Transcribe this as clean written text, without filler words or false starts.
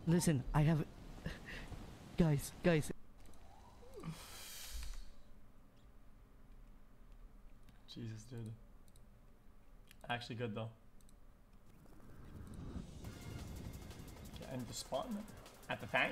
Listen, I have... Guys. Jesus, dude. Actually good though. Okay, I need to spawn at the tank.